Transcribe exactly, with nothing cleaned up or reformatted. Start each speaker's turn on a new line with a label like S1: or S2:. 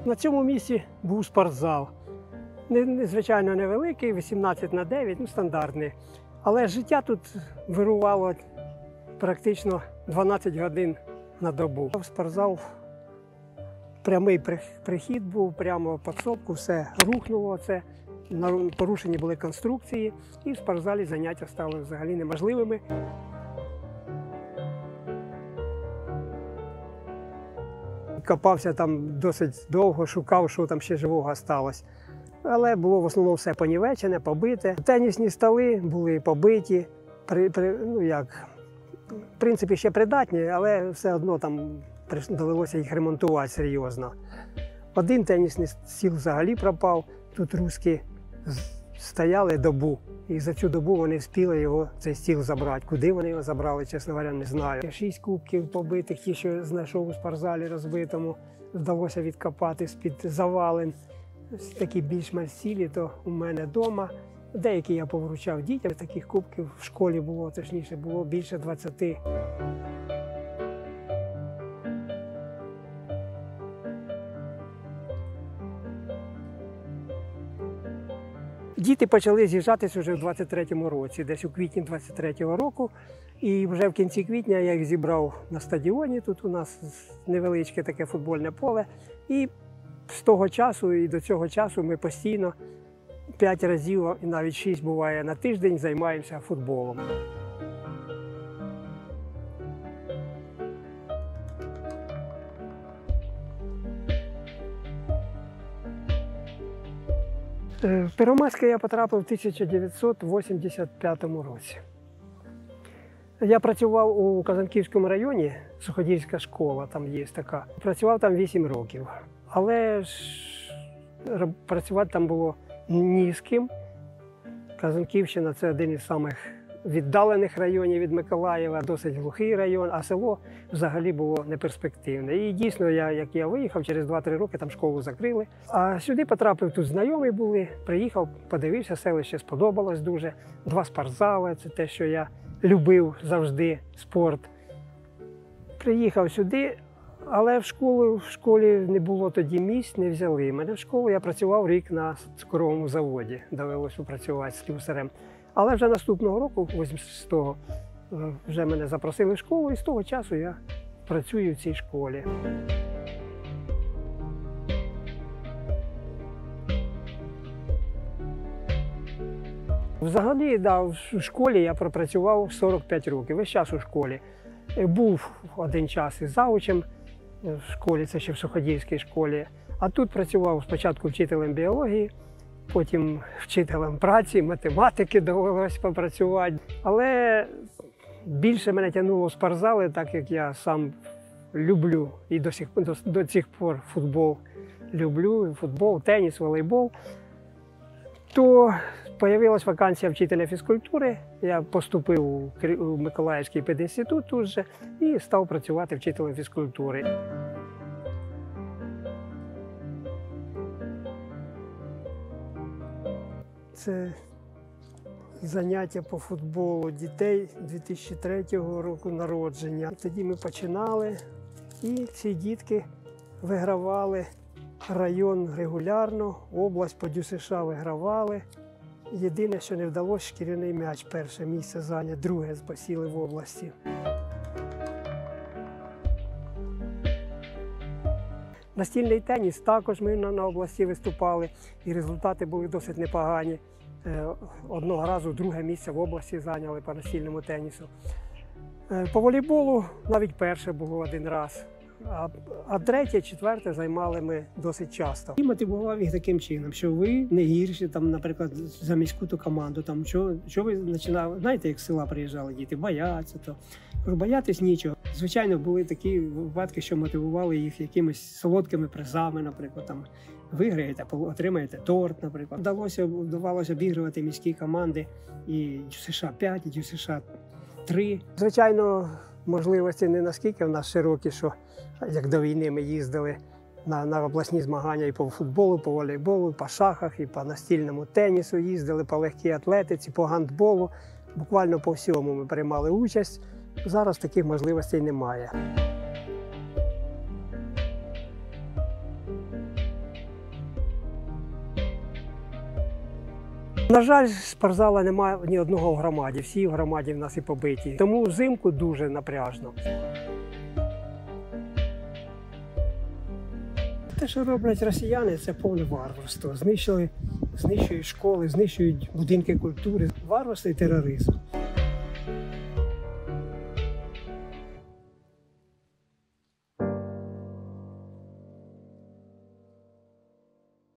S1: На цьому місці був спортзал. Не, звичайно, невеликий, вісімнадцять на дев'ять, ну стандартний. Але життя тут вирувало практично дванадцять годин на добу. В спортзал прямий прихід був, прямо в підсобку, все рухнуло, це, порушені були конструкції, і в спортзалі заняття стали взагалі неможливими. Копався там досить довго, шукав, що там ще живого залишилось. Але було в основному все понівечене, побите. Тенісні столи були побиті, при, при, ну як, в принципі, ще придатні, але все одно там довелося їх ремонтувати серйозно. Один тенісний стіл взагалі пропав, тут русські стояли добу. І за цю добу вони встигли його, цей стіл забрати. Куди вони його забрали, чесно говоря, не знаю. Шість кубків побитих, ті, що знайшов у спортзалі розбитому, вдалося відкопати з-під завалин. Такі більш-менш цілі, то у мене вдома. Деякі я повручав дітям. Таких кубків в школі було, точніше, було більше двадцяти. Діти почали з'їжджатися вже в двадцять третьому році, десь у квітні двадцять третього року. І вже в кінці квітня я їх зібрав на стадіоні, тут у нас невеличке таке футбольне поле. І з того часу і до цього часу ми постійно п'ять разів, і навіть шість буває на тиждень, займаємося футболом. В Первомайське я потрапив у тисяча дев'ятсот вісімдесят п'ятому році. Я працював у Казанківському районі, Суходільська школа, там є така. Працював там вісім років. Але ж працювати там було ні з ким. Казанківщина – це один із самих віддалених районів від Миколаєва, досить глухий район, а село взагалі було неперспективне. І дійсно, я, як я виїхав, через два-три роки там школу закрили. А сюди потрапив, тут знайомі були, приїхав, подивився, селище сподобалось дуже. Два спортзали – це те, що я любив завжди, спорт. Приїхав сюди. Але в школі, в школі не було тоді місць, не взяли мене в школу. Я працював рік на цукровому заводі, довелося працювати слюсарем. Але вже наступного року, вісімдесят шостого, вже мене запросили в школу, і з того часу я працюю в цій школі. Взагалі, да, в школі я пропрацював сорок п'ять років, весь час у школі. Був один час із заучем в школі, це ще в Суходільській школі. А тут працював спочатку вчителем біології, потім вчителем праці, математики довелося попрацювати. Але більше мене тягнуло в спортзали, так як я сам люблю і до сих, до, до цих пор футбол люблю, футбол, теніс, волейбол. То з'явилася вакансія вчителя фізкультури, я поступив у Миколаївський педінститут тут же і став працювати вчителем фізкультури. Це заняття по футболу дітей дві тисячі третього року народження. Тоді ми починали, і ці дітки вигравали район регулярно, область по ДЮСШ вигравали. Єдине, що не вдалося, шкіряний м'яч перше місце зайняв, друге посіли в області. Настільний теніс також ми на області виступали, і результати були досить непогані. Одного разу друге місце в області зайняли по настільному тенісу. По волейболу навіть перше було один раз. А, а третє, четверте займали ми досить часто. І мотивував їх таким чином, що ви не гірші, там, наприклад, за міську ту команду. Там, що, що ви починали, знаєте, як з села приїжджали діти, бояться. То. Кажу, боятись нічого. Звичайно, були такі випадки, що мотивували їх якимись солодкими призами, наприклад, там, виграєте, отримаєте торт, наприклад. Вдалося, вдавалося обігрувати міські команди і ДЮСШ п'ять, і ДЮСШ три. Звичайно, можливості не наскільки в нас широкі, що як до війни ми їздили на, на обласні змагання і по футболу, по волейболу, по шахах, і по настільному тенісу їздили, по легкій атлетиці, по гандболу. Буквально по всьому ми приймали участь. Зараз таких можливостей немає. На жаль, спортзала немає ні одного в громаді, всі в громаді в нас і побиті. Тому взимку дуже напряжно. Те, що роблять росіяни, це повне варварство. Знищили, знищують школи, знищують будинки культури. Варварство і тероризм.